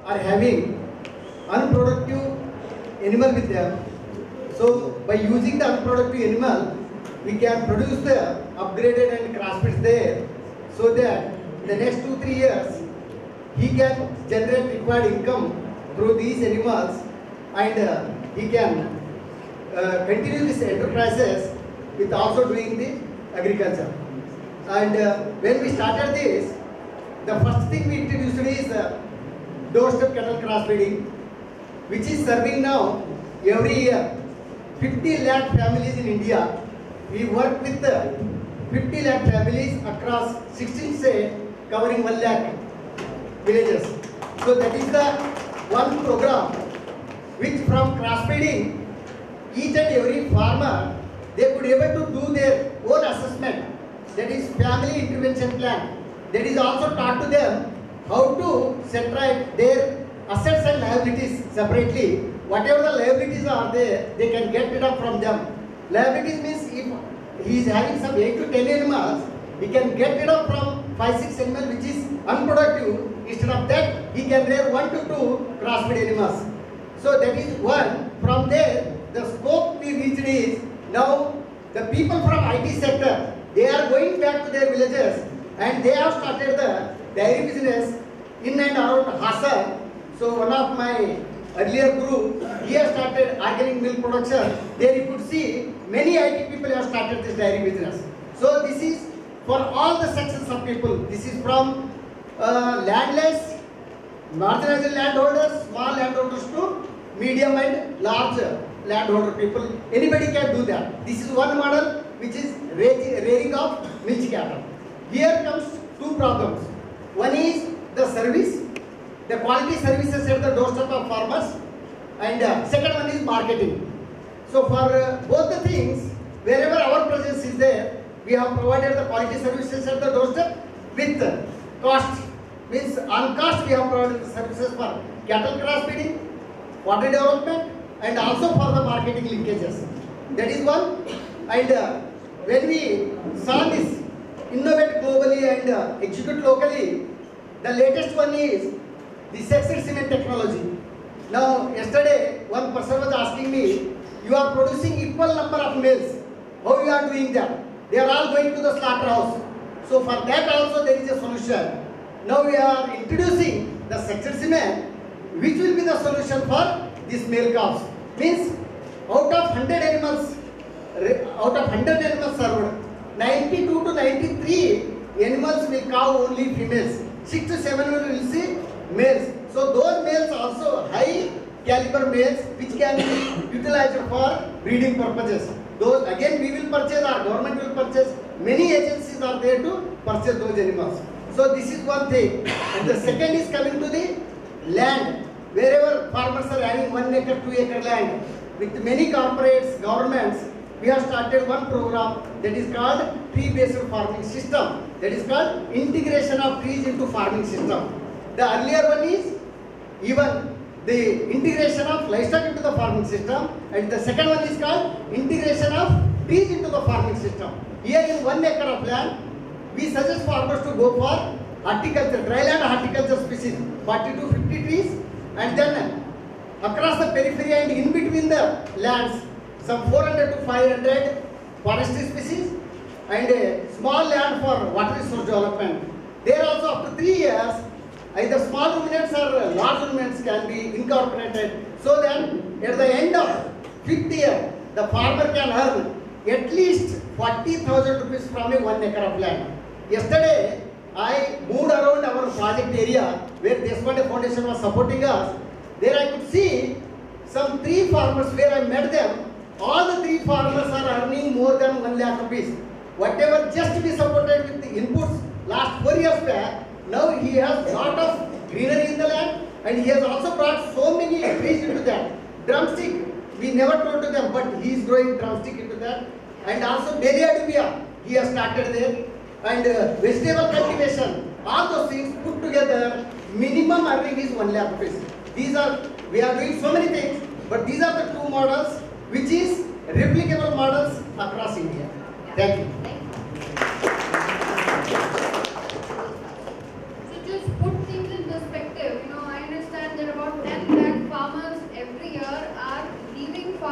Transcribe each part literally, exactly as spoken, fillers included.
are having unproductive animal with them. So by using the unproductive animal, we can produce the upgraded and crossbreeds there, so that in the next two three years he can generate required income through these animals, and uh, he can uh, continue this enterprises with also doing the agriculture. And uh, when we started this, the first thing we introduced is uh, doorstep cattle crossbreeding, which is serving now every year fifty lakh families in India. We work with uh, fifty lakh families across sixteen states, covering one lakh villages. So that is the one program which from crossbreeding, each and every farmer, they could able to do their own assessment. That is family intervention plan. That is also taught to them how to set right their assets and liabilities separately. Whatever the liabilities are there, they can get it up from them. Liabilities means if he is having some eight to ten animals, he can get it up from five six animals which is unproductive. Instead of that, he can rear one to two crossbreed animals. So that is one. From there, the scope we reached is now the people from I T sector, they are going back to their villages and they have started the dairy business in and around Hassan. So one of my earlier group, he has started organic milk production. There you could see many I T people have started this dairy business. So this is for all the sections of people. This is from uh, landless, marginalized landholders, small landholders to medium and large landholder people. Anybody can do that. This is one model which is rearing of milch cattle. Here comes two problems. One is the service, the quality services at the doorstep of farmers, and uh, second one is marketing. So for uh, both the things, wherever our presence is there, we have provided the quality services at the doorstep with cost. Means on cost we have provided the services for cattle crossbreeding, water development, and also for the marketing linkages. That is one. And uh, when we saw this, innovate globally and uh, execute locally, the latest one is the sexed cement technology. Now, yesterday one person was asking me, you are producing equal number of males. How you are doing that? They are all going to the slaughterhouse. So for that also there is a solution. Now we are introducing the sexed cement, which will be the solution for these male calves. Means out of one hundred animals, out of one hundred animals served, ninety-two to ninety-three animals will cow only females. six to seven will see males. So those males also high caliber males which can be utilized for breeding purposes. Those again we will purchase, our government will purchase. Many agencies are there to purchase those animals. So this is one thing. And the second is coming to the land. Wherever farmers are having one acre, two acre land, with many corporates, governments, we have started one program that is called tree-based farming system. That is called integration of trees into farming system. The earlier one is even the integration of livestock into the farming system, and the second one is called integration of trees into the farming system. Here in one acre of land, we suggest farmers to go for horticulture, dry land horticulture species, forty to fifty trees, and then across the periphery and in between the lands, some four hundred to five hundred forestry species, and a small land for water resource development. There also after three years, either small ruminants or large ruminants can be incorporated, so that at the end of fifth year, the farmer can earn at least forty thousand rupees from a one acre of land. Yesterday, I moved around our project area where Deshpande Foundation was supporting us. There I could see some three farmers where I met them. All the three farmers are earning more than one lakh rupees. Whatever just we supported with the inputs last four years back, now he has lot of greenery in the land, and he has also brought so many trees into that. Drumstick, we never told to them, but he is growing drumstick into that. And also Beriadubia, he has started there. And uh, vegetable cultivation, all those things put together, minimum earning is one lakh rupees. These are, we are doing so many things, but these are the two models which is replicable models across India. Thank you. So just put things in perspective, you know, I understand that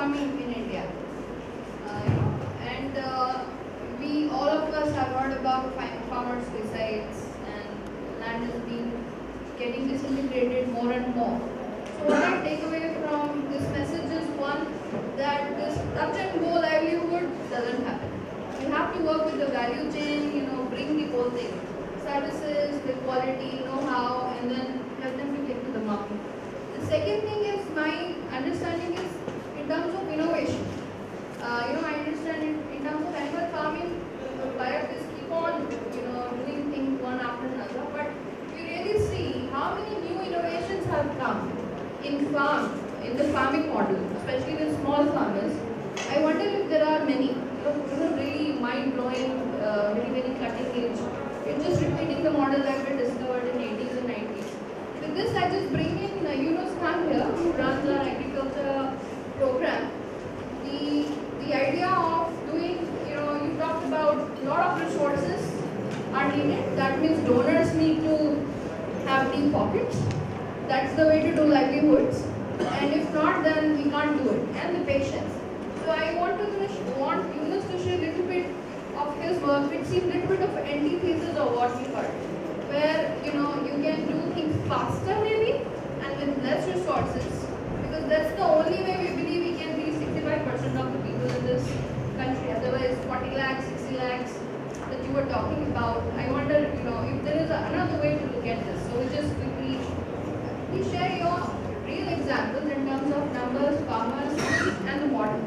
farming in India. Uh, you know, and uh, we, all of us have heard about farmer suicides, and land is being getting disintegrated more and more. So what I take away from this message is, one, that this touch and go livelihood doesn't happen. We have to work with the value chain, you know, bring the whole thing. Services, the quality, know-how, and then help them to get to the market. The second thing is, my understanding is in terms of innovation. Uh, you know, I understand in, in terms of animal farming, biologists keep on, you know, doing things one after another, but you really see how many new innovations have come in farm, in the farming model, especially with small farmers. I wonder if there are many, you know, really mind-blowing, uh, very, very cutting edge. It's just repeating the model that we discovered in eighties and nineties. With this, I just bring in uh, M.Innuskhan here, who runs our agriculture program. The, the idea of doing, you know, you talked about a lot of resources are needed. That means donors need to have deep pockets. That's the way to do livelihoods. And if not, then we can't do it. And the patience. So I want to want Yunus to share a little bit of his work, which seems a little bit of antithesis of what we heard, where, you know, you can do things faster maybe and with less resources, because that's the only way we believe we can reach sixty-five percent of the people in this country. Otherwise, forty lakhs, sixty lakhs that you were talking about, I wonder, you know, if there is another way to look at this. So we just quickly, please share your real examples in terms of numbers, farmers, and the model.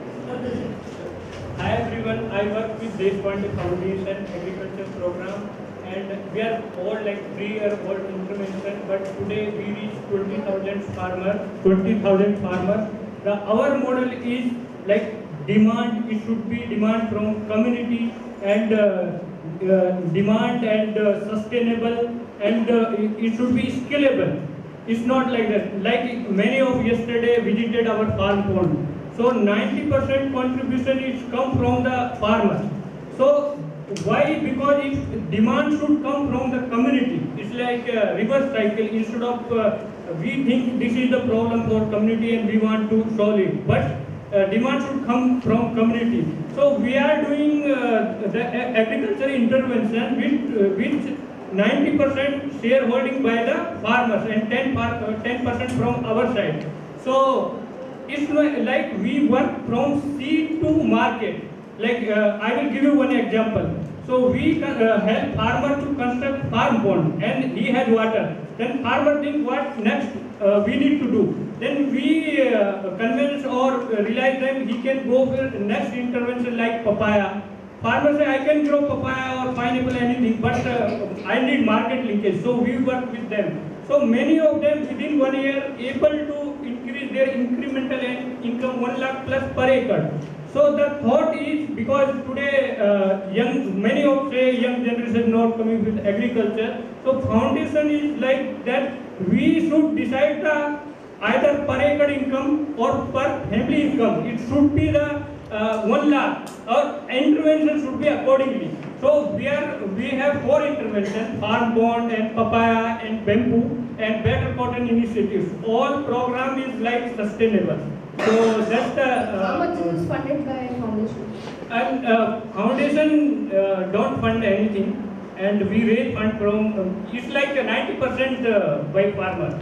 Hi everyone, I work with Deshpande Foundation Agriculture Program, and we are all like three year old intervention, but today we reach twenty thousand farmers, twenty thousand farmers. The, our model is like demand, it should be demand from community and uh, uh, demand and uh, sustainable, and uh, it, it should be scalable. It's not like that. Like many of yesterday visited our farm pond. So ninety percent contribution is come from the farmers. So why? Because it, demand should come from the community. It's like a reverse cycle. Instead of uh, we think this is the problem for community and we want to solve it, but uh, demand should come from community. So we are doing uh, the agriculture intervention with uh, with ninety percent shareholding by the farmers and ten percent from our side. So it's like we work from seed to market. Like uh, I will give you one example. So we uh, help farmer to construct farm pond, and he has water. Then farmer think what next uh, we need to do. Then we uh, convince or realize them he can go for next intervention like papaya. Farmers say I can grow papaya or pineapple, anything, but uh, I need market linkage. So we work with them. So many of them within one year able to increase their incremental income one lakh plus per acre. So the thought is, because today uh, young, many of say young generation not coming with agriculture. So foundation is like that we should decide the either per acre income or per family income. It should be the uh, one lakh. Our intervention should be accordingly. So we are we have four interventions: farm bond and papaya and bamboo and better cotton initiatives. All program is like sustainable. So that's the. Uh, How much is funded by foundation? And uh, foundation uh, don't fund anything, and we raise fund from. Uh, it's like ninety percent uh, by farmer.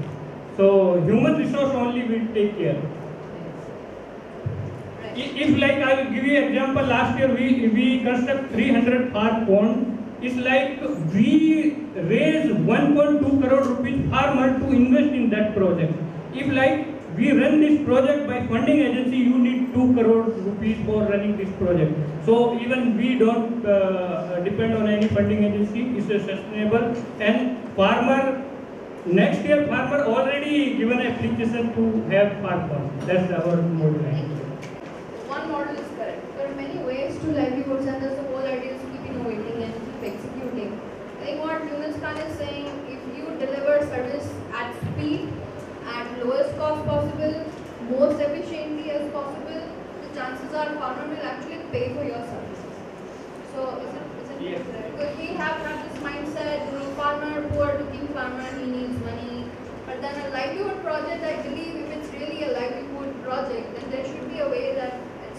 So human resource only will take care. If like I will give you an example, last year we we construct three hundred farm pond. It's like we raise one point two crore rupees farmer to invest in that project. If like we run this project by funding agency, you need two crore rupees for running this project. So even we don't uh, depend on any funding agency. It's a sustainable, and farmer next year farmer already given application to have farm pond. That's our model. One model is correct. There are many ways to livelihoods, and that's the whole idea is to keep innovating and keep executing. I think what M.Innuskhan is saying, if you deliver service at speed, at lowest cost possible, most efficiently as possible, the chances are farmer will actually pay for your services. So is it, is it yes. correct? Because we have, have this mindset, you know, farmer, poor looking farmer, he needs money. But then a livelihood project, I believe if it's really a livelihood project, then there should be a way that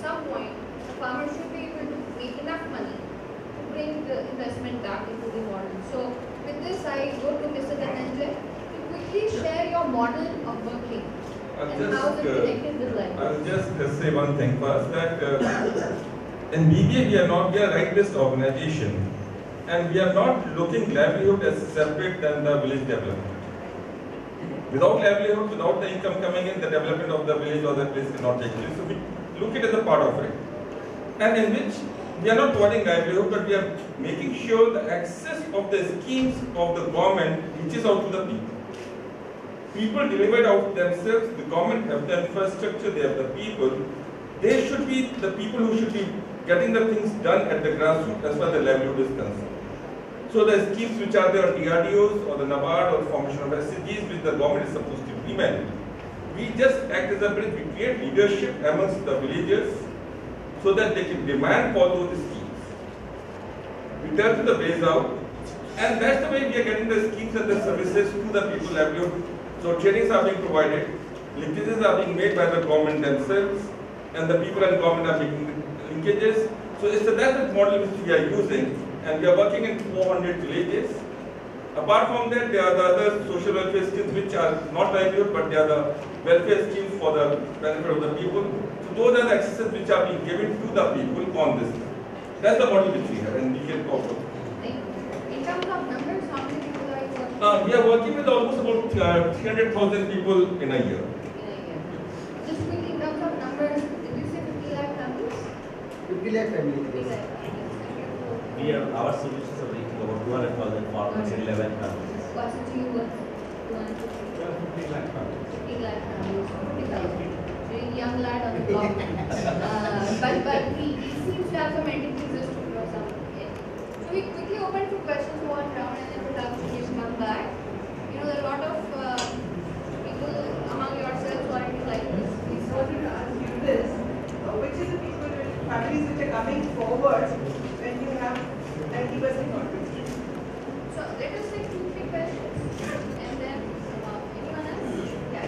some point, the farmer should be able to make enough money to bring the investment back into the model. So with this, I go to Mister Dhananjay to quickly share your model of working I'll and just, how is it uh, connected with life. I'll just uh, say one thing first, that uh, in B B A we are not, we are a right-based organization, and we are not looking livelihood as separate than the village development. Without livelihood, without the income coming in, the development of the village or the place cannot take place. So we look at it as a part of it. And in which we are not providing livelihood, but we are making sure the access of the schemes of the government reaches out to the people. People deliver it out themselves, the government have the infrastructure, they have the people. They should be the people who should be getting the things done at the grassroots as far as the livelihood is concerned. So the schemes which are there, D R D Os or the NABARD or the formation of S C Gs which the government is supposed to implement, we just act as a bridge, we create leadership amongst the villagers so that they can demand for those schemes. We tell them the ways out, and that's the way we are getting the schemes and the services to the people livelihood. So trainings are being provided, linkages are being made by the government themselves, and the people and government are making linkages. So it's the that model which we are using, and we are working in four hundred villages. Apart from that, there are the other social welfare schemes which are not livelihood, but they are the welfare schemes for the benefit of the people. So those are the accesses which are being given to the people on this. That's the model which we have, and we can talk about. In terms of numbers, how many people are you working with? Uh, we are working with almost about uh, three hundred thousand people in a year. In a year. Just quickly, in terms of numbers, did you say fifty lakh families? fifty lakh families. fifty lakh families. We are, our solutions are reaching about two hundred thousand farmers in eleven countries. What's it to you? two hundred fifty? fifty lakh farmers. fifty lakh families. fifty thousand. Very young lad on the block. uh, but but he, he seems to have some entities to grow some. Yeah. So we quickly open to questions one round and then we'll have to come back. You know, there are a lot of uh, people among yourselves who are into like this. We wanted to ask you this, uh, which is the people, families which are coming forward when you have ninety percent contribution? So let us take two, three questions and then uh, anyone else? Yeah.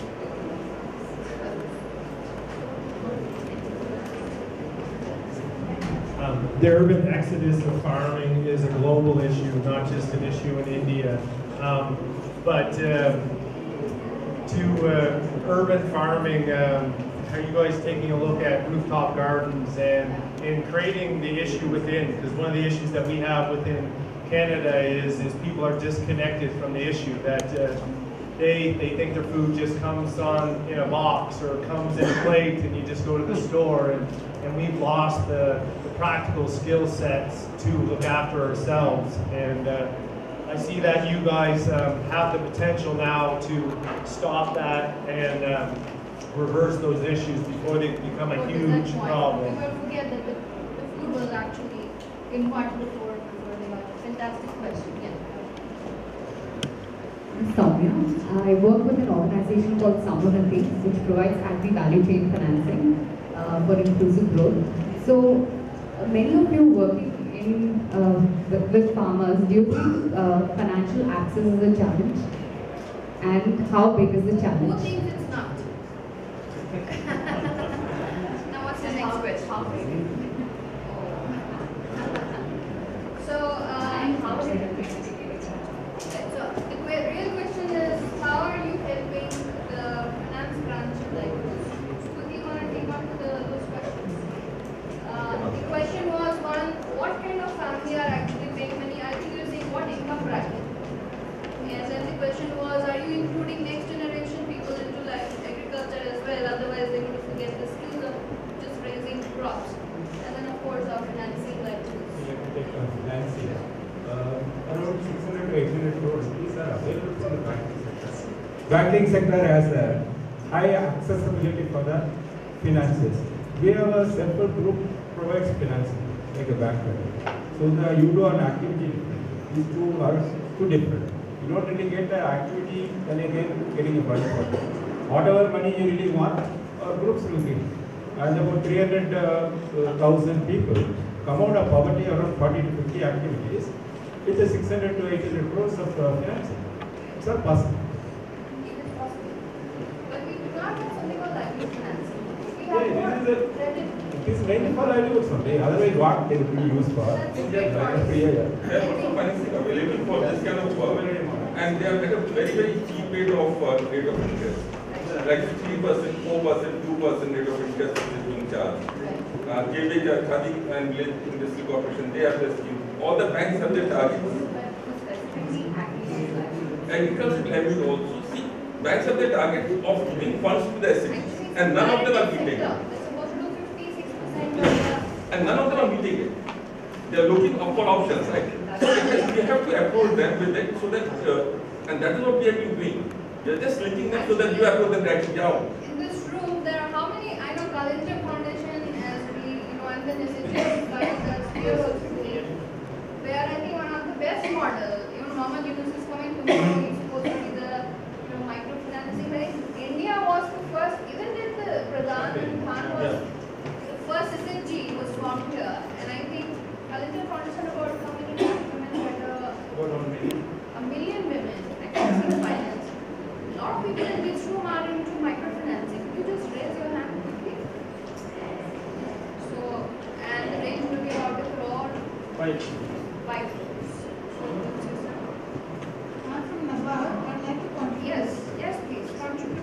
Um, the urban exodus of farming is a global issue, not just an issue in India. Um, but um, to uh, urban farming, um, are you guys taking a look at rooftop gardens and in creating the issue within? Because one of the issues that we have within Canada is, is people are disconnected from the issue that uh, they, they think their food just comes on in a box or comes in a plate and you just go to the store, and, and we've lost the, the practical skill sets to look after ourselves. And uh, I see that you guys um, have the potential now to stop that and um, reverse those issues before they become a huge problem. We will forget that the, the food was actually in part before, before they got it. Fantastic question. Yeah. Soumya. I work with an organization called Samuranti, which provides agri-value chain financing uh, for inclusive growth. So, uh, many of you working in uh, with, with farmers, do you think uh, financial access is a challenge? And how big is the Who challenge? thinks it's not? Now what's the next question? How big? So, um, how is it? So, the que- real question is, how are you helping the finance branch like this? So, quickly want to take on to the, those questions. Uh, the question was one, what kind of family are actually paying money? I think you're saying what income bracket. And then the question was, are you including next generation people into like agriculture as well? Otherwise, they would forget the skills of just raising crops. And then, of course, our financing like this. Financing. Uh, around six hundred to eight hundred crores these are available from the banking sector. Banking sector has a high accessibility for the finances. We have a separate group provides financing, like a bank. So the you do an activity, these two are two different. You don't really get the activity, then again getting a budget for it. Whatever money you really want, our groups will give. And about three hundred thousand people come out of poverty around forty to fifty activities. It's a six hundred to eight hundred crores of uh, financing. It's all possible. It is possible. But we do not have something called livelihood financing. We have this is a, it is mainly for livelihoods only. Otherwise, what they will be used for? There are also financing available for this kind of work, and they are at a very very cheap rate of uh, rate of interest, like three percent, four percent, two percent rate of interest is being charged. Uh, K V K, Khadi and Village Industry Corporation, they have the scheme. All the banks have their targets. Agricultural livelihood also. See, banks have their target of giving funds to the S M Es, and none of them are meeting it. And none of them are meeting it. They are looking up for options, right? So we have to approach them with it, so that, uh, and that is what we have been doing. We are just linking them so that you approach them directly down. In this room, there are how many? I know Dhananjay Foundation, as we, you know, and then S H G like us here also, where I think one of the best model. Even Mohammed Yunus is coming to me. He's supposed to be the, you know, microfinancing. But India was the first. Even if the Pradhan and Khan was the first S H G was formed here, and I think Dhananjay Foundation about how many women had a, a million women accessing finance. A lot of people in this room are into microfinancing. You just raise your hand quickly. So, and the range will be about a crore. Five. Five crores. Not from Nabar, I'd like to contribute. Yes, yes, please, contribute.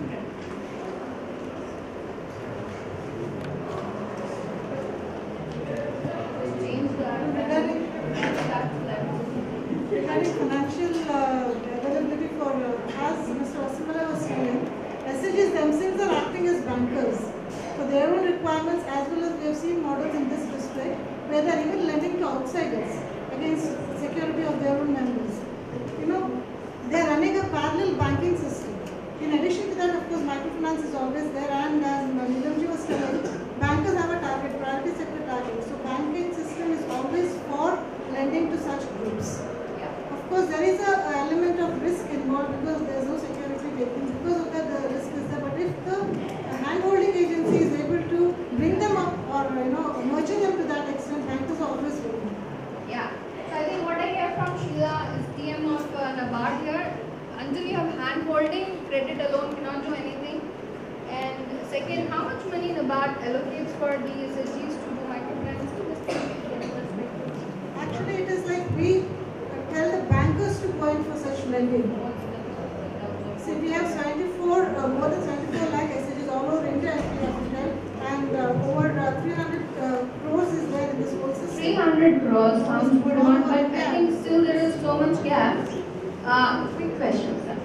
Change the Regarding financial uh, availability for, uh, as Mister Vasimalai was saying, S H Gs themselves are acting as bankers for their own requirements, as well as we have seen models in this district where they are even lending to outsiders against security of their own members. You know, they are running a parallel banking system. In addition to that, of course, microfinance is always there, and as Neelam was telling, bankers have a target, priority sector target. So banking system is always for lending to such groups. Of course, there is an element of risk involved because there is no security taken. Because of that, the risk is there. But if the hand-holding agency is able to bring them up or, you know, nurture them to that extent, bankers are always willing. Yeah. So I think what I hear from Sheila is T M of uh, NABARD here. Until you have hand-holding, credit alone cannot do anything. And second, how much money NABARD allocates for the S H Gs to do microfinancing? Actually, it is like we tell the bankers to go in for such lending. See, we have seventy-four, uh, more than seventy-four lakh S H Gs all over India, as we have to tell, and uh, over uh, three hundred uh, crores is there in this whole system. three hundred crores sounds good one, but I think still there is so much gap. Uh, quick question, sir.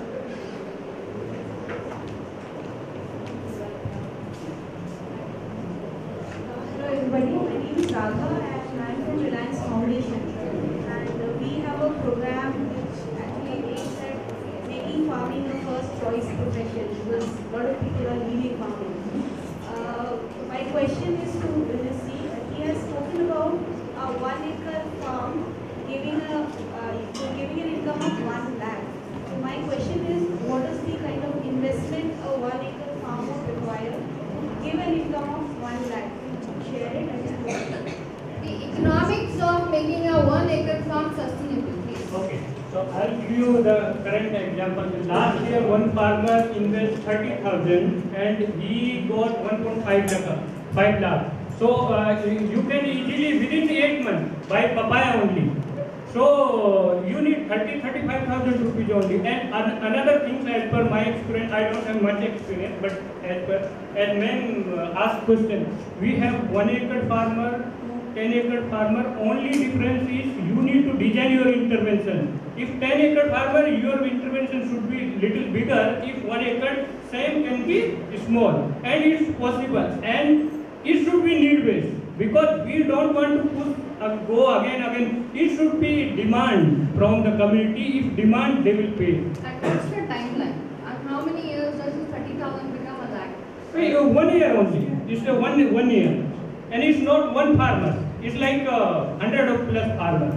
Hello everybody, my name is Raghu and I am from Reliance Foundation, and uh, we have a program which actually aims at making farming a first choice profession because a lot of people are leaving farming. Uh, my question is to Vinisi. He has spoken about a one acre farm giving a uh, giving an income of one lakh. So my question is, what is the kind of investment a one acre farmer require to give an income of one lakh? Share it and The economics of making a one acre farm sustainable, please. Okay, so I'll give you the current example. Last year, one farmer invested thirty thousand and he got one point five lakh. So uh, you can easily within eight months buy papaya only. So you need thirty, thirty-five thousand rupees only. And an another thing, as per my experience, I don't have much experience, but as per as men uh, ask question, we have one acre farmer, ten acre farmer. Only difference is you need to design your intervention. If ten acre farmer, your intervention should be little bigger. If one acre, same can be small, and it's possible. And it should be need based because we don't want to push uh, go again again. It should be demand from the community. If demand, they will pay. And what's the timeline? And how many years does this thirty thousand become a lakh? Wait, uh, one year only. It's a one one year, and it's not one farmer. It's like uh, hundred of plus farmer.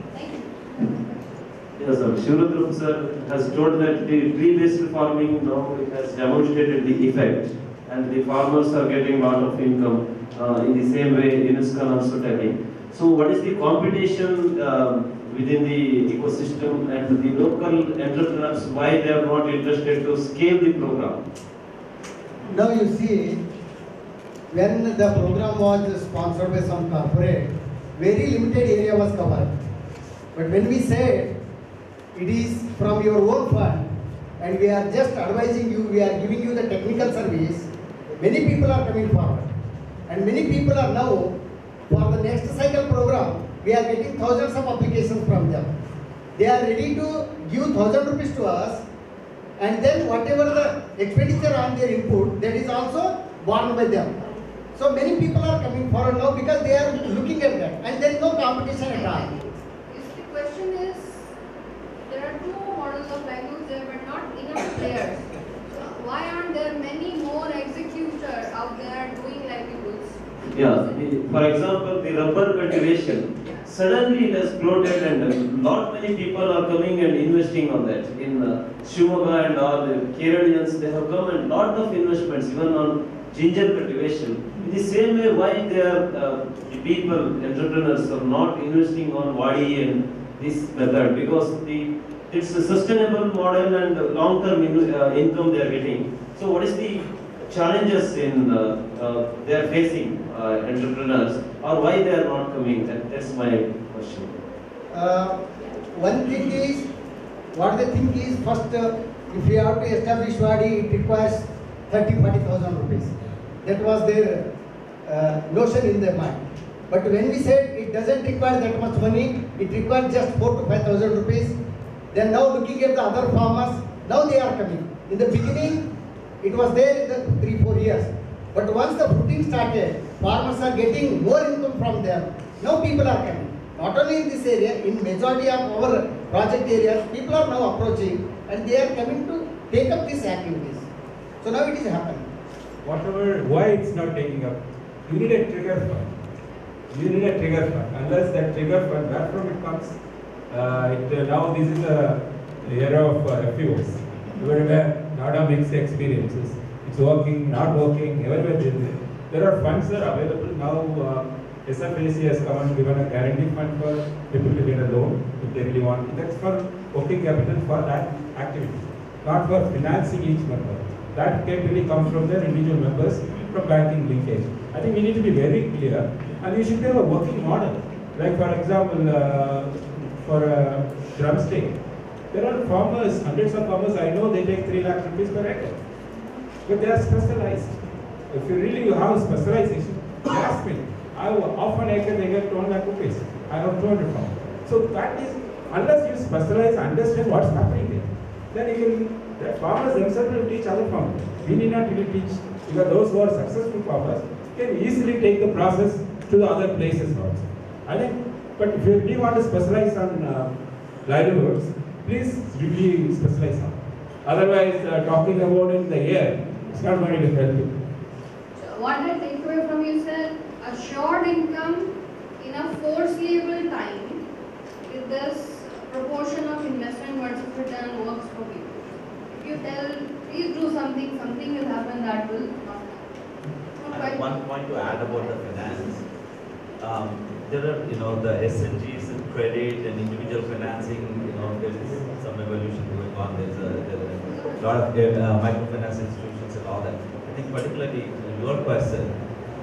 Yes, sir. Shivarudrappa sir has told that the tree-based farming now it has demonstrated the effect, and the farmers are getting a lot of income. Uh, in the same way, M.Innuskhan also telling. So, what is the competition uh, within the ecosystem, and the local entrepreneurs, why they are not interested to scale the program? Now you see, when the program was sponsored by some corporate, very limited area was covered. But when we said it is from your own fund and we are just advising you, we are giving you the technical service, many people are coming forward. And many people are now, for the next cycle program, we are getting thousands of applications from them. They are ready to give thousand rupees to us, and then whatever the expenditure on their input, that is also borne by them. So many people are coming forward now because they are looking at that, and there is no competition at all. If the question is, there are two models of livelihoods there, but not enough players. So why aren't there many more executors out there doing livelihoods? Yeah, the, for example, the rubber cultivation, suddenly it has exploded and not many people are coming and investing on that. In uh, Shimoga and all the Keralians, they have come and lot of investments even on ginger cultivation. In the same way, why they are, uh, the people, entrepreneurs are not investing on wadi and this method, because the it's a sustainable model and long-term in, uh, income they are getting. So what is the challenges in uh, uh, they are facing uh, entrepreneurs, or why they are not coming? That, that's my question. Uh, one thing is, what they think is, first, uh, if you have to establish wadi, it requires thirty to forty thousand rupees. That was their uh, notion in their mind. But when we said it doesn't require that much money, it requires just four to five thousand rupees. Then now looking at the other farmers, now they are coming. In the beginning, it was there in the three, four years. But once the fruiting started, farmers are getting more income from them. Now people are coming. Not only in this area, in majority of our project areas, people are now approaching and they are coming to take up these activities. So now it is happening. Whatever, why it's not taking up? You need a trigger fund. You need a trigger fund. Unless that trigger fund, where from it comes? Uh, it, uh, now this is the era of uh, F P Os. Everywhere, lot of mixed experiences. It's working, not working, everywhere there is. There are funds that are available now. Uh, S F A C has come and given a guarantee fund for people to get a loan if they really want. That's for working capital for that activity, not for financing each member. That can really come from their individual members from banking linkage. I think we need to be very clear, and we should have a working model. Like for example, uh, for a drumstick, there are farmers, hundreds of farmers I know, they take three lakh rupees per acre. But they are specialized. If you really have specialization, ask me. I off an acre they get two lakh rupees. I have two hundred farmers. So that is, unless you specialize, understand what's happening there, then you will, the farmers themselves will teach other farmers. We need not really teach, because those who are successful farmers can easily take the process to the other places also. I think, but if you really want to specialize on uh, livelihoods, please really specialize on. Otherwise, uh, talking about it in the air, it's not going to help you. So what I take away from you said, assured income in a foreseeable time with this proportion of investment versus return works for people. If you tell, please do something, something will happen that will not happen. I have one point to add about the finance. Um, there are, you know, the S N Gs and credit and individual financing, you know, there is some evolution going on. There's a, there's a lot of uh, microfinance institutions and all that. I think particularly in your question,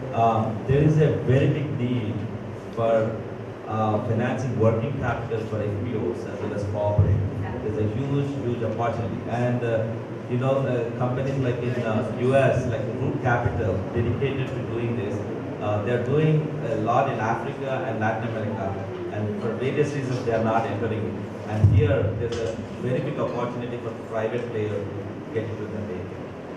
um, there is a very big need for uh, financing working capital for F P Os as well as cooperatives. There's a huge, huge opportunity. And uh, you know, the companies like in uh, U S, like Root Capital, dedicated to doing this. Uh, they're doing a lot in Africa and Latin America, and for various reasons they are not entering it. And here, there's a very big opportunity for private players to get into the game.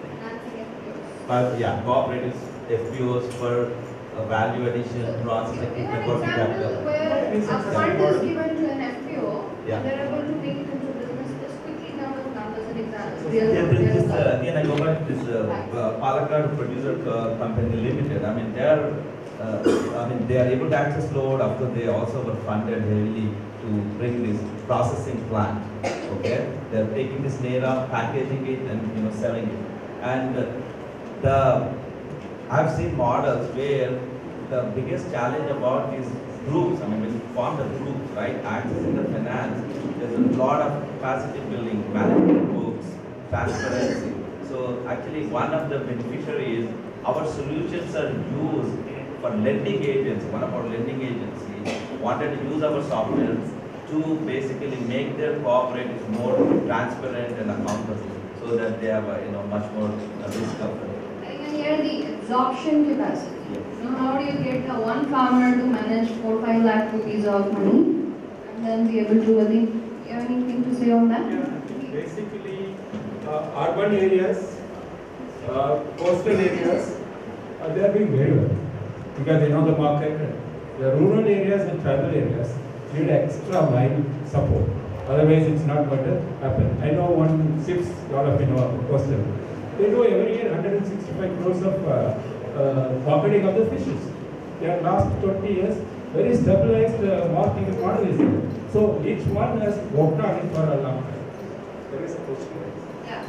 But yeah, cooperatives, F P Os for uh, value addition, process equipment, working capital. Where a fund is given to an F P O, yeah. and they're able to make it into business just quickly now with numbers and examples. Yeah, this is, uh, again, I go back to this uh, uh, Palakkad Producer uh, Company Limited. I mean, they are, uh, I mean, they are able to access load. After they also were funded heavily to bring this processing plant. Okay, they are taking this Neelam, packaging it, and you know, selling it. And uh, the I've seen models where the biggest challenge about these groups, I mean, when you form the group, right, accessing the finance, there's a lot of capacity building, management books, transparency. So actually one of the beneficiaries our solutions are used for lending agents. One of our lending agencies wanted to use our software to basically make their cooperatives more transparent and accountable, so that they have a, you know, much more uh, risk coverage. I can hear the absorption capacity. You know, how do you get uh, one farmer to manage four five lakh rupees of money and then be able to? I think you have anything to say on that? Yeah, basically, uh, urban areas, uh, coastal areas, uh, they are doing very well because they know the market. The rural areas and tribal areas need extra mile support. Otherwise, it's not going to happen. I know one ships lot of, you know, coastal. They do every year one hundred sixty-five crores of uh, uh, marketing of the fishes. Their last twenty years, very stabilized uh, marketing model is there. So each one has worked on it for a long time. There is a question. Yeah.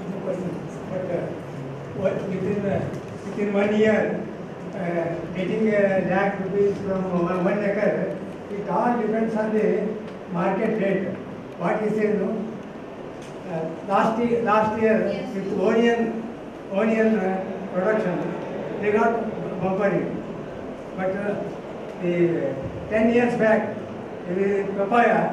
But uh, what within uh, within one year, uh, getting a lakh rupees from one, one acre, it all depends on the market rate. What is it, no? Uh, last year, last year Yes. with onion, onion uh, production, they got bumpering. But uh, the ten years back, the papaya,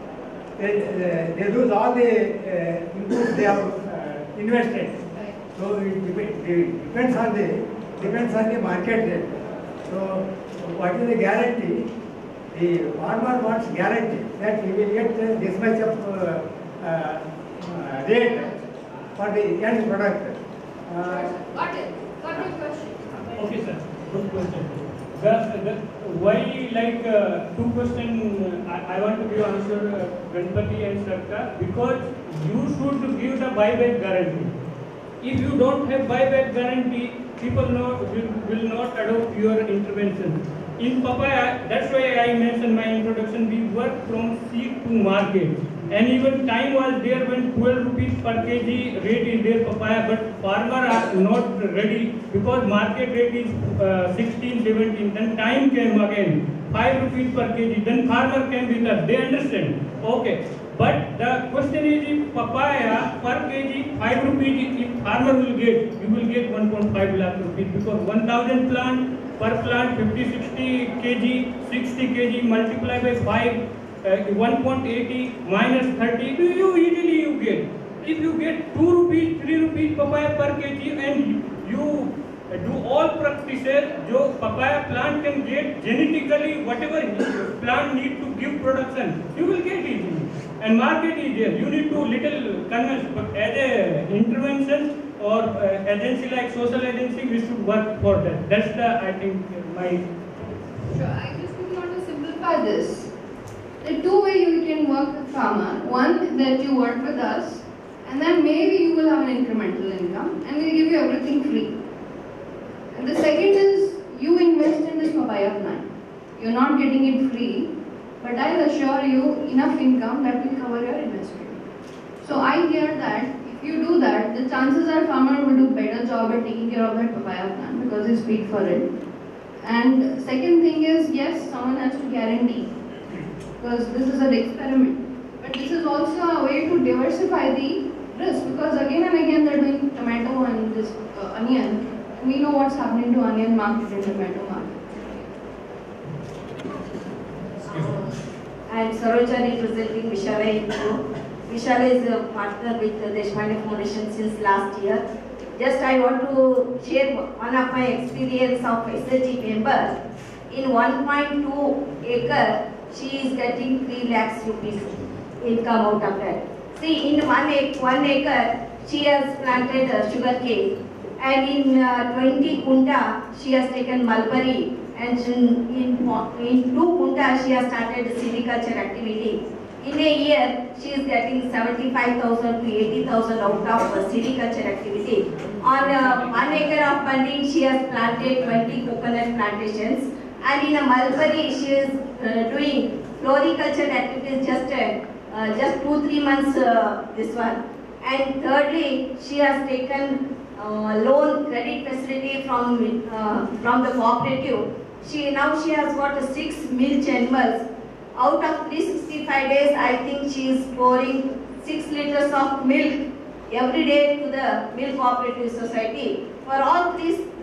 they, uh, they lose all the uh, inputs they have uh, invested. Right. So it, dep- it depends on the depends on the market rate. So what is the guarantee? The farmer wants guarantee that he will get uh, this much of uh, uh, uh, rate for the end product. Uh, Got it. Got your question. Okay, sir. Good question. The, the, why, like, uh, two questions I, I want to give answer, uh, Ganpati and Sarkar, because you should give the buyback guarantee. If you don't have buyback guarantee, people not, will, will not adopt your intervention. In papaya, that's why I mentioned my introduction, we work from seed to market. And even time was there when twelve rupees per kg rate is there papaya, but farmer are not ready because market rate is uh, sixteen, seventeen. Then time came again, five rupees per kg. Then farmer came with us, they understand. Okay. But the question is, if papaya per kg five rupees, if farmer will get, you will get one point five lakh rupees because one thousand plant per plant fifty, sixty kg, sixty kg multiplied by five. Uh, one point eight zero minus thirty, do you easily you get. If you get two rupees, three rupees papaya per kg and you uh, do all practices, jo papaya plant can get genetically whatever plant need to give production, you will get easily. And market is there. You need to little convince, but as a intervention or uh, agency like social agency, we should work for that. That's the, I think, my... Sure, I just would want to simplify this. The two ways you can work with farmer. One, that you work with us, and then maybe you will have an incremental income, and we'll give you everything free. And the second is, you invest in this papaya plant. You're not getting it free, but I'll assure you enough income that will cover your investment. So I hear that if you do that, the chances are farmer will do better job at taking care of that papaya plant because he's paid for it. And second thing is, yes, someone has to guarantee, because this is an experiment. But this is also a way to diversify the risk, because again and again they're doing tomato and this uh, onion, and we know what's happening to onion market and tomato market. I am Sarojani representing Vishalai. Vishalai is a partner with the Deshpande Foundation since last year. Just I want to share one of my experience of S H G member. In one point two acre, she is getting three lakhs rupees income out of that. See, in one, ac one acre, she has planted uh, sugar cane, and in uh, twenty kunta, she has taken mulberry, and in, in, in two kunta, she has started silviculture activity. In a year, she is getting seventy-five thousand to eighty thousand out of uh, silviculture activity. On uh, one acre of funding, she has planted twenty coconut plantations. And in a mulberry, she is uh, doing floriculture activities just uh, uh, just two three months. Uh, this one, and thirdly, she has taken uh, loan credit facility from uh, from the cooperative. She now she has got uh, six milk animals. Out of three hundred sixty-five days, I think she is pouring six liters of milk every day to the milk cooperative society. For all three hundred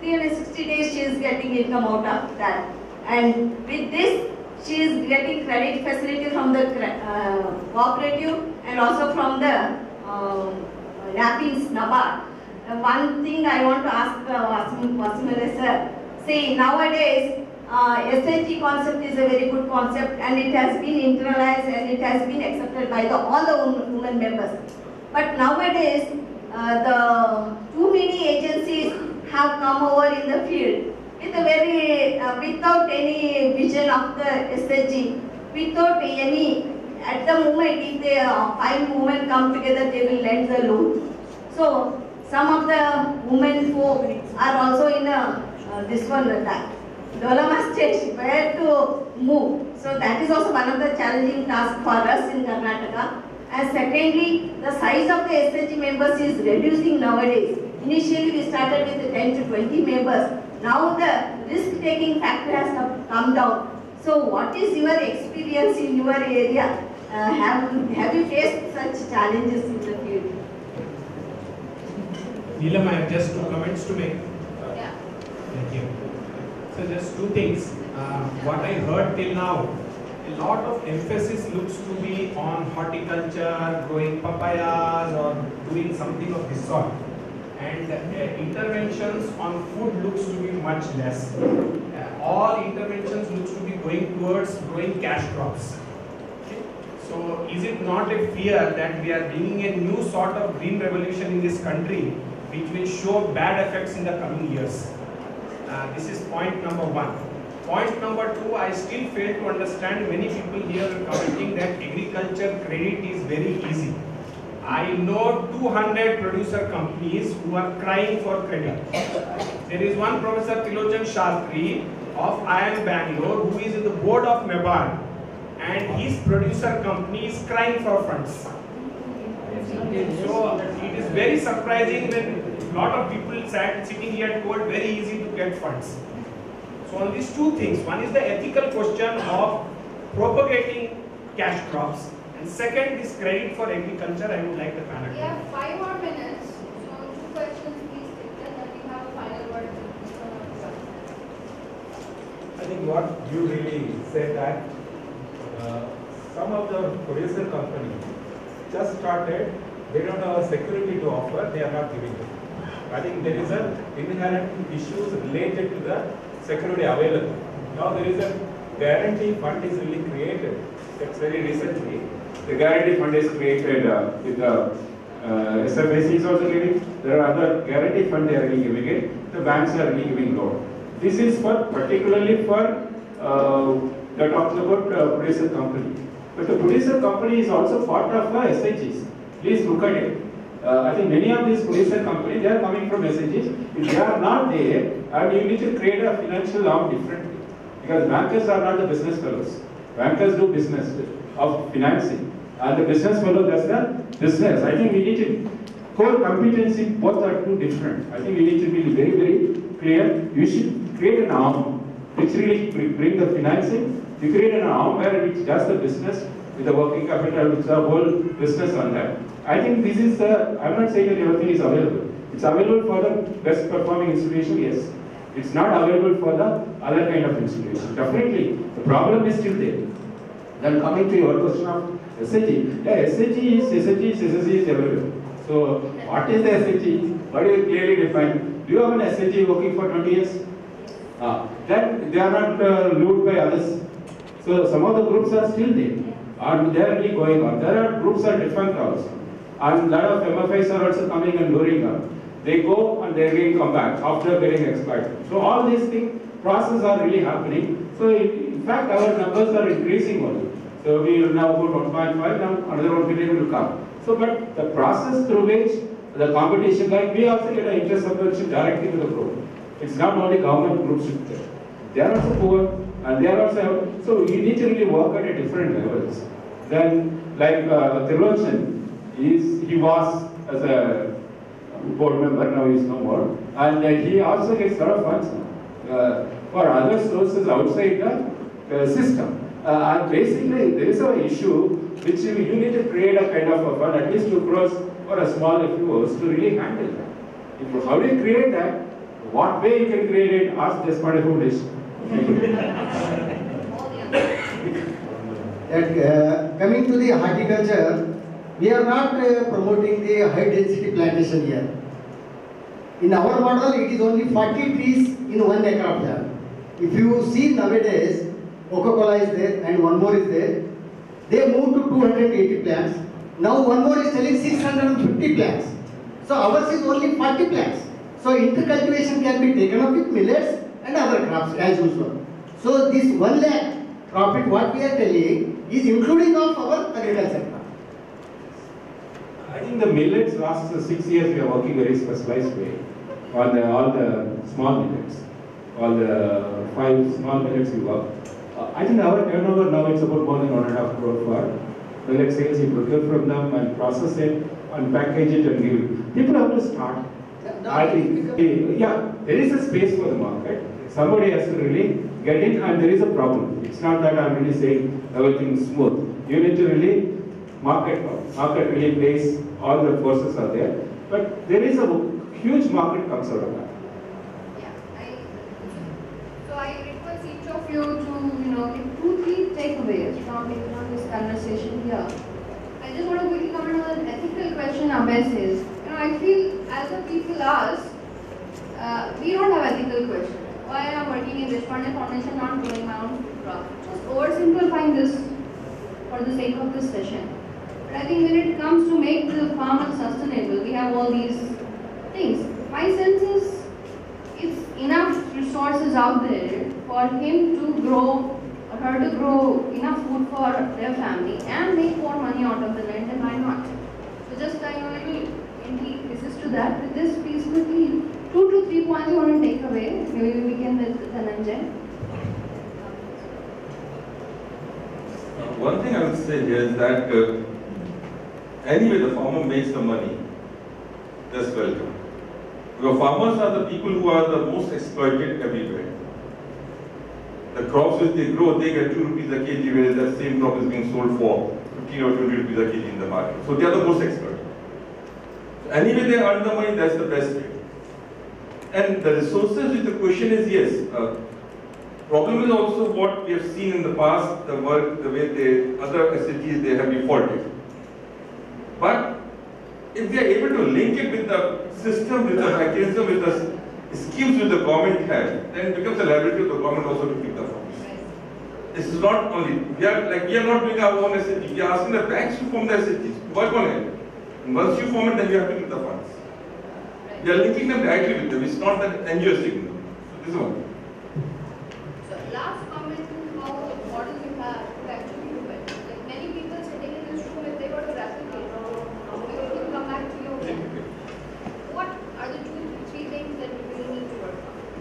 three hundred sixty days she is getting income out of that. And with this, she is getting credit facility from the uh, cooperative and also from the um, Napins Nabad. Uh, one thing I want to ask uh, Vasimalai sir, see nowadays uh, S H G concept is a very good concept and it has been internalized and it has been accepted by the, all the women members. But nowadays uh, the too many agencies have come over in the field with a very, uh, without any vision of the S H G, without any, at the moment if the uh, five women come together they will lend the loan. So some of the women folk are also in a, uh, this one, that dilemma stage where to move. So that is also one of the challenging tasks for us in Karnataka. And secondly, the size of the S H G members is reducing nowadays. Initially we started with ten to twenty members. Now the risk-taking factor has come down. So what is your experience in your area? Uh, have, have you faced such challenges in the field? Neelam, I have just two comments to make. Yeah. Thank you. So just two things. Uh, what I heard till now, a lot of emphasis looks to be on horticulture, growing papayas or doing something of this sort. And uh, interventions on food looks to be much less. Uh, all interventions looks to be going towards growing cash crops. Okay. So is it not a fear that we are bringing a new sort of green revolution in this country which will show bad effects in the coming years? Uh, this is point number one. Point number two, I still fail to understand, many people here are commenting that agriculture credit is very easy. I know two hundred producer companies who are crying for credit. There is one Professor Tilojan Shastri of I I M Bangalore who is in the board of MEBAR and his producer company is crying for funds. So it is very surprising when a lot of people sat sitting here told very easy to get funds. So on these two things, one is the ethical question of propagating cash crops. And second is credit for agriculture. I would like the panel. We have five more minutes. So two questions please take them, then we have a final word. I think what you really said that uh, some of the producer companies just started, they don't have a security to offer, they are not giving it. I think there is an inherent issues related to the security available. Now there is a guarantee fund is really created. That's very recently. The guarantee fund is created uh, with the uh, S F A C is also giving. There are other guarantee fund they are really giving it. The banks are really giving loan. This is for particularly for uh, that talks about uh, producer company. But the producer company is also part of uh, S H Gs. Please look at it. Uh, I think many of these producer companies they are coming from S H Gs. If they are not there, and you need to create a financial arm differently, because bankers are not the business fellows. Bankers do business of financing, and the business fellow does the business. I think we need to, core competency, both are two different. I think we need to be very, very clear. You should create an arm which really bring the financing. You create an arm where it does the business with the working capital, with the whole business on that. I think this is the, I'm not saying that everything is available. It's available for the best performing institution, yes. It's not available for the other kind of institution. Definitely, the problem is still there. Then coming to your question of S H G, yeah, S H G is, S H G is, S H G is available. So, what is the S H G? What do you clearly define? Do you have an S H G working for twenty years? Ah, then they are not uh, looped by others. So, some of the groups are still there. And they are really going on. There are groups are defunct also. And a lot of M F Is are also coming and luring up. They go and they again come back after getting expired. So all these things, processes are really happening. So in fact, our numbers are increasing only. So we will now go one point five, now another one billion will come. So but the process through which the competition, like we also get an interest subvention directly to the group. It's not only government groups. They are also poor and they are also, so you need to really work at a different levels. Then like uh, Tirlochan, is he was as a board member, now he is no more. And uh, he also gets a lot of funds uh, for other sources outside the uh, system. Uh, and basically, there is an issue which you, you need to create a kind of a fund, at least two crores for a small F U Os to really handle that. If, how do you create that? What way you can create it? Ask Deshpande Foundation. That, uh, coming to the horticulture, we are not uh, promoting the high density plantation here. In our model, it is only forty trees in one acre of land. If you see nowadays, Coca-Cola is there and one more is there. They moved to two hundred eighty plants. Now one more is selling six hundred fifty plants. So ours is only forty plants. So intercultivation can be taken up with millets and other crops as usual. So this one lakh profit what we are telling is including of our agriculture. I think the millets last uh, six years we are working very specialized way on the, all the small millets, all the five small millets we work. Uh, I think our turnover now it's about more than one and a half crore for millet sales. You procure from them and process it and package it and give it. People have to start. I think, yeah, there is a space for the market. Somebody has to really get in, and there is a problem. It's not that I'm really saying everything is smooth. You need to really market, market really plays, all the forces are there. But there is a huge market comes out of that. Yeah, I, so I request each of you to, you know, give two, three takeaways from, from this conversation here. I just want to quickly comment on an ethical question Abhay says. You know, I feel as a people ask, uh, we don't have ethical questions. Why am I working in Deshpande Foundation, not growing my own food crop? Just oversimplifying this for the sake of this session. But I think when it comes to make the farmer sustainable, we have all these things. My sense is, it's enough resources out there for him to grow, or her to grow enough food for their family and make more money out of the land, then why not? So just I know I will indeed assist to that. With this, please quickly, two to three points you want to take away. Maybe we begin with Dhananjay. Uh, one thing I would say here is that uh, anyway the farmer makes the money, that's welcome. Because farmers are the people who are the most exploited everywhere. The crops which they grow, they get two rupees a kg, whereas that same crop is being sold for fifteen or twenty rupees a kg in the market. So they are the most exploited. So anyway they earn the money, that's the best way. And the resources with the question is yes. Uh, problem is also what we have seen in the past, the work, the way the other S H Gs they have defaulted. But if we are able to link it with the system, with the mechanism, with the schemes which the government has, then it becomes a liability of the government also to keep the funds. This is not only, we are like we are not doing our own S H G, we are asking the banks to form the S H Gs, work on it. And once you form it, then you have to keep the funds. We are linking them directly with them, it's not that N G O is taking them. So this is one. So last comment on how the model you have to actually do it. Like many people sitting in this room, if they were to replicate, we will come back to you again. What are the two, three things that we really need to work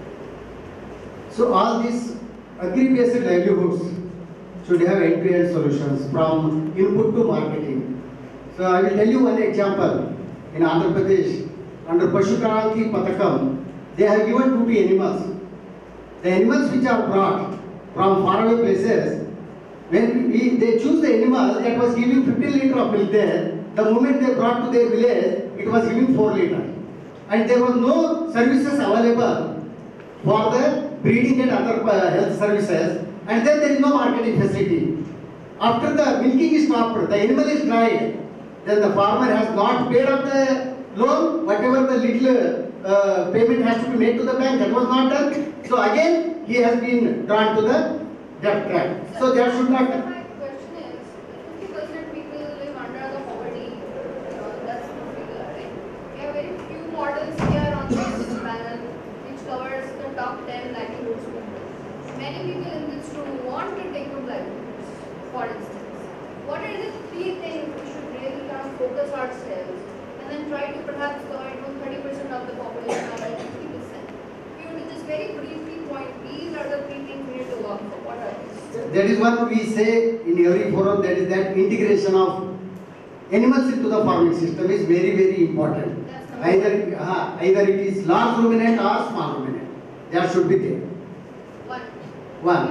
on? So all these agri-based livelihoods should have end-to-end solutions from input to marketing. So I will tell you one example. In Andhra Pradesh, under Pashukaranti Pathakam, they have given two to animals. The animals which are brought from faraway places, when we, they choose the animal that was giving fifteen litre of milk there, the moment they brought to their village, it was giving four litre. And there was no services available for the breeding and other uh, health services, and then there is no marketing facility. After the milking is stopped, the animal is dried, then the farmer has not paid up the loan, whatever the little uh, payment has to be made to the bank, that was not done. So again, he has been drawn to the debt trap. So there should not. My question is, fifty percent people live under the poverty. Uh, that's the figure, right? We have very few models here on this panel which covers the top ten livelihoods. Many people in this room want to take up livelihoods, for instance. What are the three things we should really kind of focus ourselves and then try to perhaps cover thirty percent of the population or fifty percent? If you were to just very briefly point, these are the three things we need to work for. What are these? That is what we say in every forum, that is that integration of animals into the farming system is very, very important. Either, uh, either it is large ruminant or small ruminant. That should be there. One. One.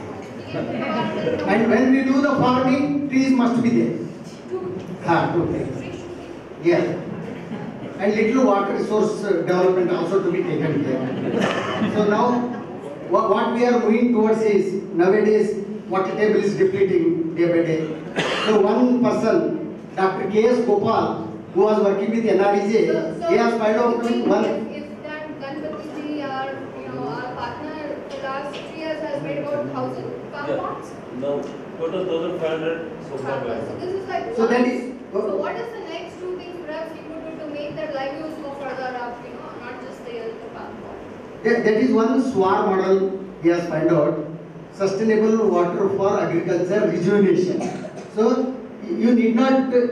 And when we do the farming, trees must be there. Two. Ah, two things. Yes. and little water resource uh, development also to be taken here. So now, what, what we are moving towards is, nowadays, water table is depleting day by day. So one person, Doctor K S Gopal, who was working with N R E J, So, so he has found out if, one. if, if that Ganpati ji, our, you know, our partner for last three years has made about thousand farm Yeah. ponds. No, total one thousand five hundred so far. So this is like. So one. that is. So what is the next two things perhaps we could do to make that livelihoods go further up? You know, not just the the farm pond. That, that is one S W A R model he has found out. Sustainable water for agriculture rejuvenation. So you need not uh,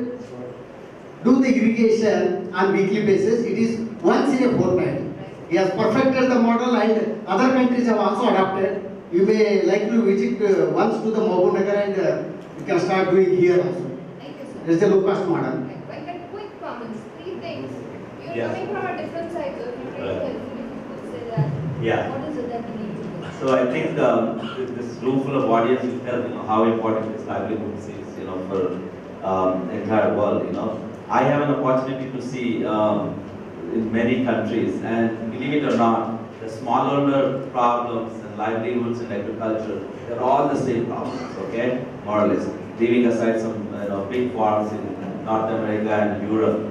do the irrigation on weekly basis. It is once in a fortnight. He has perfected the model and other countries have also adopted. You may likely visit uh, once to the Maroju and uh, you can start doing here also. Thank you, sir. This is the low cost model. Venkat, quick comments, three things. You're Yeah. coming from a different side, so if you really Right. helpful if you could say that. Yeah. What is it that we need to do? So I think um, with this room full of audience will tell you know how important this livelihood is, you know, for um, the entire world. You know, I have an opportunity to see um, in many countries, and believe it or not, the smallholder problems and livelihoods in agriculture, they're all the same problems. Okay, more or less, leaving aside some you know big farms in North America and Europe.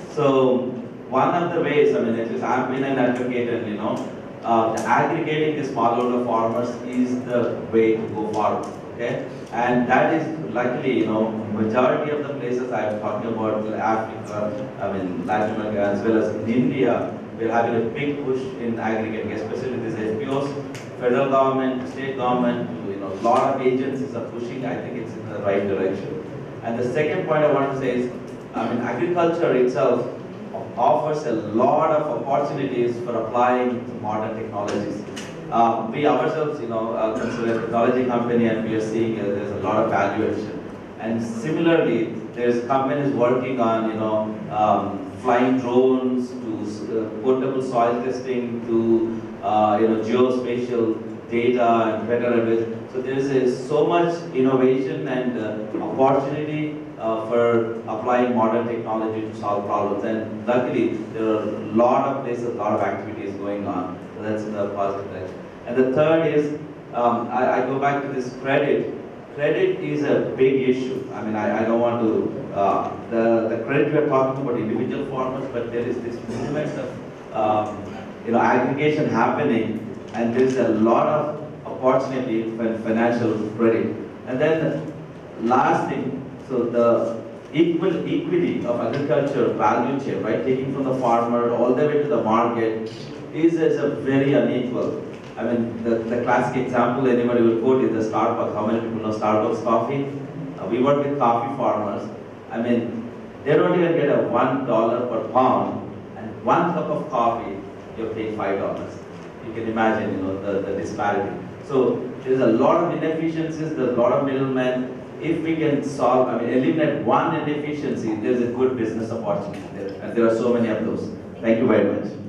So one of the ways, I mean, it is, I've been an advocate, and you know. Uh, the aggregating the smallholder farmers is the way to go forward, okay? And that is luckily, you know, majority of the places I'm talking about, like Africa, I mean, Latin America, as well as in India, we're having a big push in aggregating, especially these F P Os, federal government, state government, you know, a lot of agencies are pushing. I think it's in the right direction. And the second point I want to say is, I mean, agriculture itself offers a lot of opportunities for applying modern technologies. Uh, we ourselves, you know, uh, consider a technology company, and we are seeing uh, there's a lot of value addition. And similarly, there's companies working on, you know, um, flying drones to uh, portable soil testing to, uh, you know, geospatial data and better analytics. So there is uh, so much innovation and uh, opportunity uh, for applying modern technology to solve problems. And luckily, there are a lot of places, a lot of activities going on. So that's in the positive direction. And the third is, um, I, I go back to this credit. Credit is a big issue. I mean, I, I don't want to, uh, the, the credit we are talking about individual farmers, but there is this movement of, um, you know, aggregation happening, and there is a lot of opportunity for financial credit. And then the last thing, so the equal equity of agriculture value chain, right, taking from the farmer all the way to the market, is, is a very unequal. I mean, the, the classic example anybody will quote is the Starbucks. How many people know Starbucks coffee? Uh, we work with coffee farmers. I mean, they don't even get a one dollar per pound, and one cup of coffee, you're paying five dollars. You can imagine, you know, the, the disparity. So there's a lot of inefficiencies, there's a lot of middlemen. If we can solve, I mean, eliminate one inefficiency, there's a good business opportunity there. And there are so many of those. Thank you very much.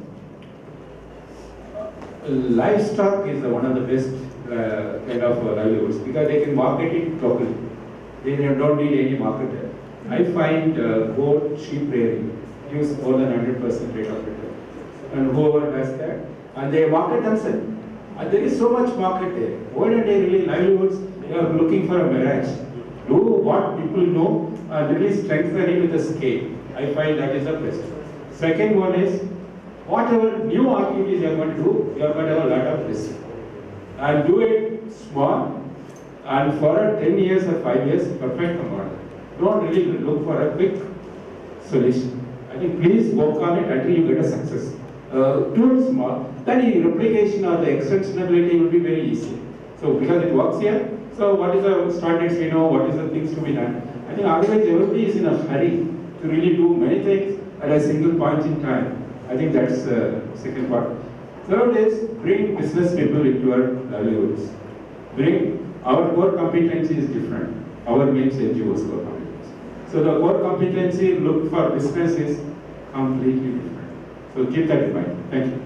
Livestock is one of the best uh, kind of uh, livelihoods because they can market it locally. They don't need any marketer. I find uh, goat, sheep rearing gives more than one hundred percent rate of return. And whoever does that, and they market themselves. And there is so much market there. Why don't they really livelihoods? They are looking for a mirage. Do what people know and really strengthen it with a scale. I find that is the best. Second one is, whatever new activities you are going to do, you are going to have a lot of risk. And do it small, and for ten years or five years, perfect the model. Don't really look for a quick solution. I think please work on it until you get a success. Uh, do it small, then the replication or the extensionability will be very easy. So because it works here, so what is the standards we know, what is the things to be done. I think otherwise everybody is in a hurry to really do many things at a single point in time. I think that's the uh, second part. Third is bring business people into our livelihoods. Bring, our core competency is different. Our means N G Os core competency. So the core competency look for business is completely different. So keep that in mind. Thank you.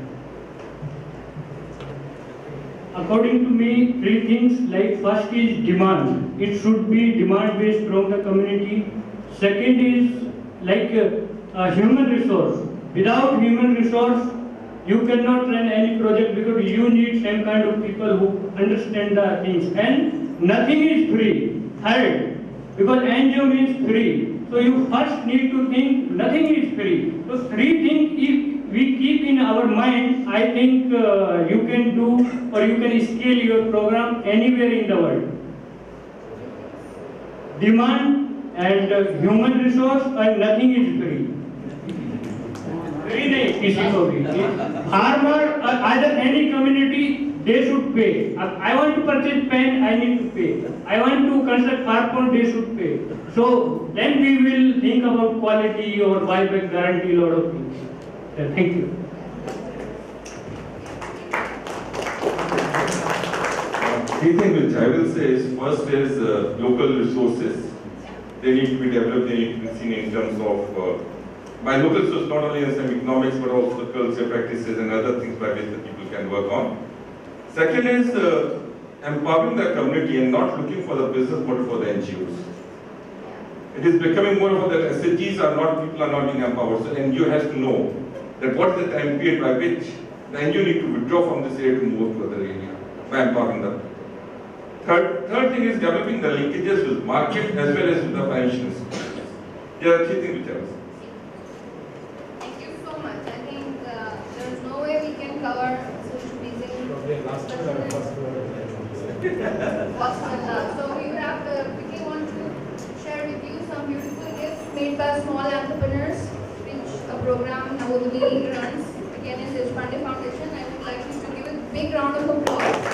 According to me, three things, like first is demand. It should be demand based from the community. Second is like uh, uh, human resource. Without human resource, you cannot run any project because you need some kind of people who understand the things. And nothing is free. Third, because N G O means free. So you first need to think nothing is free. So three things if we keep in our mind, I think uh, you can do or you can scale your program anywhere in the world. Demand and uh, human resource and nothing is free. Free नहीं किसी को भी. Farmer or either any community, they should pay. I want to purchase pen, I need to pay. I want to construct farm pond, they should pay. So then we will think about quality or buyback guarantee, lot of things. So, thank you. Three things which I will say is, first is uh, local resources. They need to be developed, they need to be seen in terms of, uh, by local resources not only in some economics but also the culture practices and other things by which the people can work on. Second is uh, empowering the community and not looking for the business model for the N G Os. It is becoming more of that S H Gs are not, people are not being empowered. So N G O has to know that what is the time period by which the N G O need to withdraw from this area to move to other area by empowering them. Third, third thing is developing the linkages with market as well as with the financial institutions. There are three things which I was. Thank you so much. I think uh, there is no way we can cover such amazing. Last first So we would have to quickly want to share with you some beautiful gifts made by small entrepreneurs, which a program Hubballi runs again in Deshpande Foundation. I would like you to give a big round of applause.